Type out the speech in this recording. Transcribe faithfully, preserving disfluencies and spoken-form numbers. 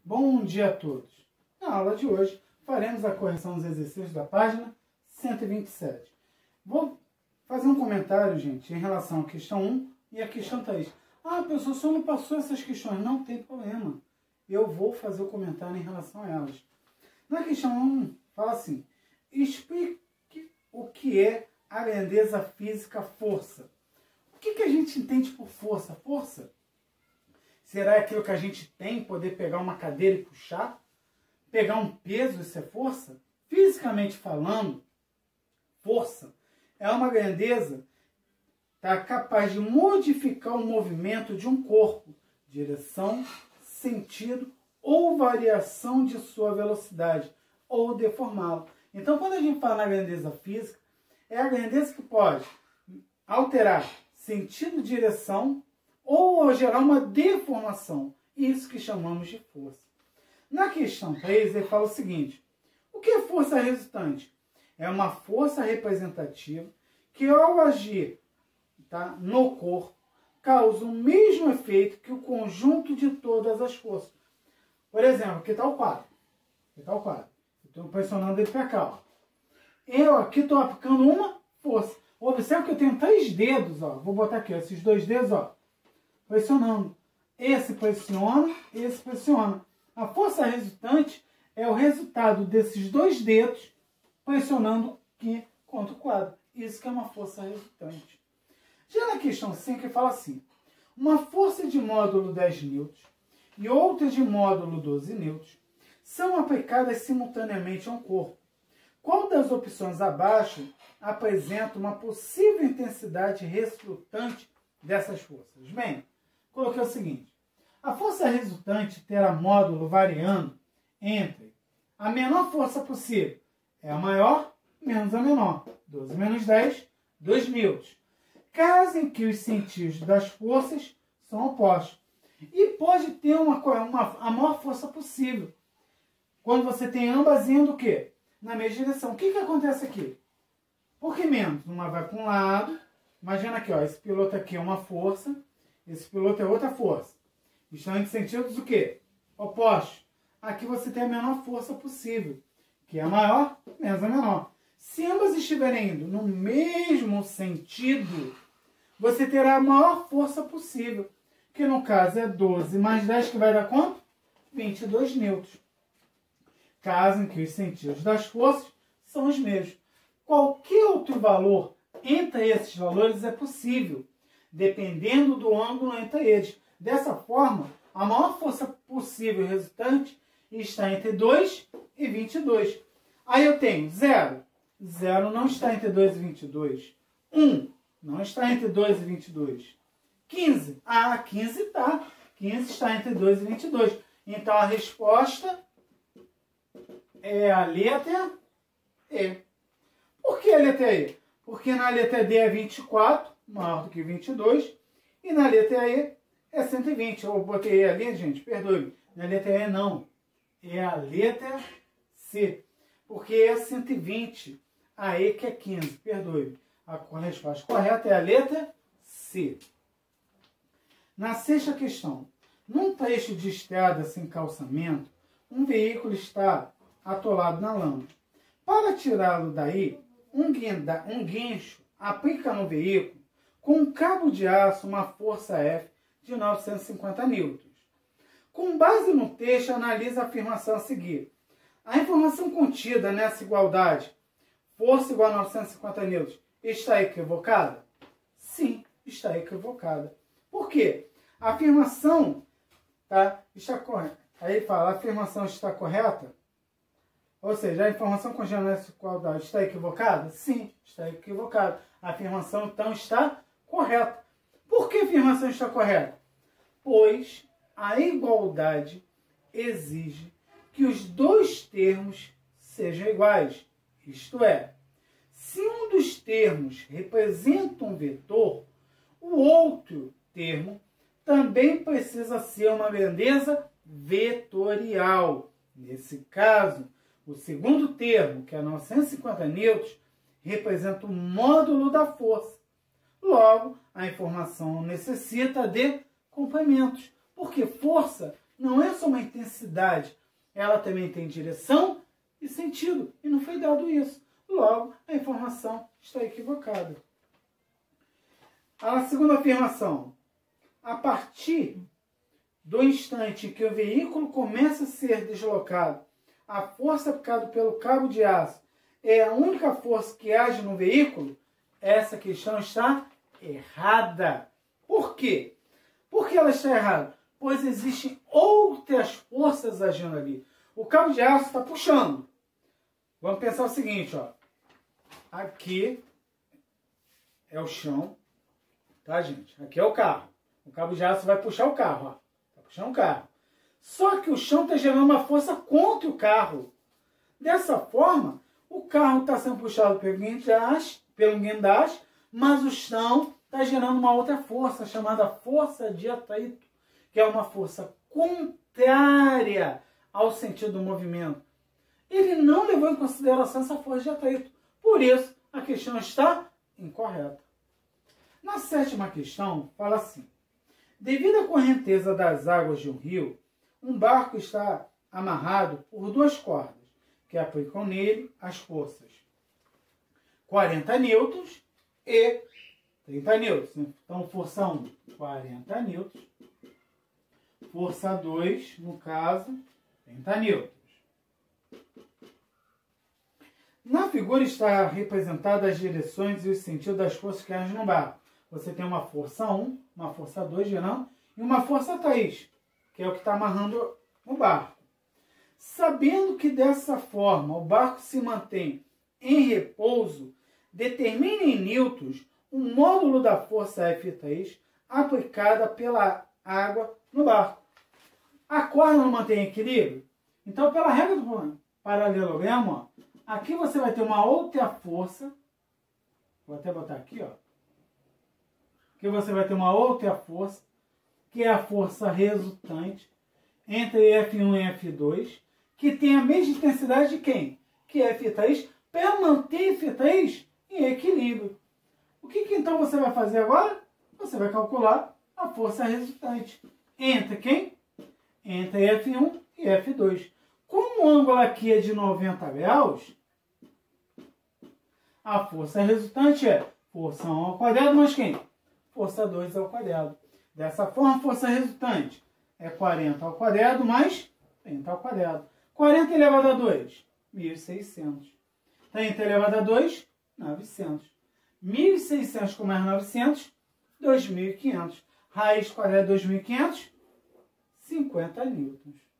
Bom dia a todos! Na aula de hoje, faremos a correção dos exercícios da página cento e vinte e sete. Vou fazer um comentário, gente, em relação à questão um e à questão três. Ah, professor, só não passou essas questões. Não tem problema. Eu vou fazer o comentário em relação a elas. Na questão um, fala assim: explique o que é a grandeza física força. O que, que a gente entende por força? Força? Será aquilo que a gente tem, poder pegar uma cadeira e puxar? Pegar um peso, isso é força? Fisicamente falando, força é uma grandeza tá, capaz de modificar o movimento de um corpo, direção, sentido ou variação de sua velocidade, ou deformá-lo. Então, quando a gente fala na grandeza física, é a grandeza que pode alterar sentido, direção, ou gerar uma deformação. Isso que chamamos de força. Na questão três, ele fala o seguinte: o que é força resultante? É uma força representativa que, ao agir tá, no corpo, causa o mesmo efeito que o conjunto de todas as forças. Por exemplo, aqui está o quadro. Aqui está o quadro. Eu estou pressionando ele para cá. Ó. Eu aqui estou aplicando uma força. Observe que eu tenho três dedos. Ó. Vou botar aqui ó, esses dois dedos. Ó. Pressionando. Esse pressiona, esse pressiona. A força resultante é o resultado desses dois dedos pressionando aqui contra o quadro. Isso que é uma força resultante. Já na questão cinco, ele fala assim: uma força de módulo dez newtons e outra de módulo doze newtons são aplicadas simultaneamente a um corpo. Qual das opções abaixo apresenta uma possível intensidade resultante dessas forças? Bem, coloquei o seguinte: a força resultante terá módulo variando entre a menor força possível, é a maior, menos a menor. doze menos dez, dois newtons. Caso em que os sentidos das forças são opostos. E pode ter uma, uma, a maior força possível. Quando você tem ambas indo o quê? Na mesma direção. O que, que acontece aqui? Por que menos? Uma vai para um lado. Imagina aqui, ó, esse piloto aqui é uma força. Esse piloto é outra força. Estão em sentidos o quê? Opostos. Aqui você tem a menor força possível, que é a maior menos a menor. Se ambas estiverem indo no mesmo sentido, você terá a maior força possível, que no caso é doze mais dez, que vai dar quanto? vinte e dois newtons. Caso em que os sentidos das forças são os mesmos. Qualquer outro valor entre esses valores é possível, dependendo do ângulo entre eles. Dessa forma, a maior força possível resultante está entre dois e vinte e dois. Aí eu tenho zero. zero não está entre dois e vinte e dois. um não está entre dois e vinte e dois. quinze. Ah, quinze está. quinze está entre dois e vinte e dois. Então a resposta é a letra E. Por que a letra E? Porque na letra D é vinte e quatro, maior do que vinte e dois. E na letra E é cento e vinte. Eu botei E ali, gente, perdoe. Na letra E não. É a letra C. Porque é cento e vinte. A E que é quinze. Perdoe. A resposta correta é a letra C. Na sexta questão. Num trecho de estrada sem calçamento, um veículo está atolado na lama. Para tirá-lo daí, um, guinda, um guincho aplica no veículo com um cabo de aço uma força F de novecentos e cinquenta newtons. Com base no texto, analisa a afirmação a seguir. A informação contida nessa igualdade, força igual a novecentos e cinquenta newtons, está equivocada? Sim, está equivocada. Por quê? A afirmação tá, está correta. Aí ele fala, a afirmação está correta? Ou seja, a informação contida nessa igualdade está equivocada? Sim, está equivocada. A afirmação, então, está correta. Por que a afirmação está correta? Pois a igualdade exige que os dois termos sejam iguais. Isto é, se um dos termos representa um vetor, o outro termo também precisa ser uma grandeza vetorial. Nesse caso, o segundo termo, que é novecentos e cinquenta newtons, representa o módulo da força. Logo, a informação necessita de complementos, porque força não é só uma intensidade, ela também tem direção e sentido. E não foi dado isso. Logo, a informação está equivocada. A segunda afirmação. A partir do instante que o veículo começa a ser deslocado, a força aplicada pelo cabo de aço é a única força que age no veículo, essa questão está errada. Por quê? Por que ela está errada? Pois existem outras forças agindo ali. O cabo de aço está puxando. Vamos pensar o seguinte, ó. Aqui é o chão, tá, gente? Aqui é o carro. O cabo de aço vai puxar o carro, ó. Vai puxar um carro. Só que o chão está gerando uma força contra o carro. Dessa forma, o carro está sendo puxado pelo guindaste, pelo guindaste, mas o chão está gerando uma outra força, chamada força de atrito, que é uma força contrária ao sentido do movimento. Ele não levou em consideração essa força de atrito. Por isso, a questão está incorreta. Na sétima questão, fala assim. Devido à correnteza das águas de um rio, um barco está amarrado por duas cordas, que aplicam nele as forças quarenta newtons e trinta newtons. Então, força um, quarenta newtons. Força dois, no caso, trinta newtons. Na figura está representada as direções e os sentidos das forças que agem no barco. Você tem uma força um, uma força dois girando e uma força três, que é o que está amarrando o barco. Sabendo que dessa forma o barco se mantém em repouso, determine em newtons o módulo da força F três aplicada pela água no barco. A corda não mantém equilíbrio? Então, pela regra do paralelogramo, ó, aqui você vai ter uma outra força. Vou até botar aqui, ó. Aqui você vai ter uma outra força, que é a força resultante entre F um e F dois, que tem a mesma intensidade de quem? Que é F três, para manter F três em equilíbrio. O que, que então você vai fazer agora? Você vai calcular a força resultante entre quem? Entre F um e F dois. Como o ângulo aqui é de noventa graus, a força resultante é força um ao quadrado mais quem? Força dois ao quadrado. Dessa forma, a força resultante é quarenta ao quadrado mais trinta ao quadrado. quarenta elevado a dois, mil e seiscentos. trinta elevado a dois, novecentos. mil e seiscentos com mais novecentos, dois mil e quinhentos. Raiz quadrada de dois mil e quinhentos, cinquenta newtons.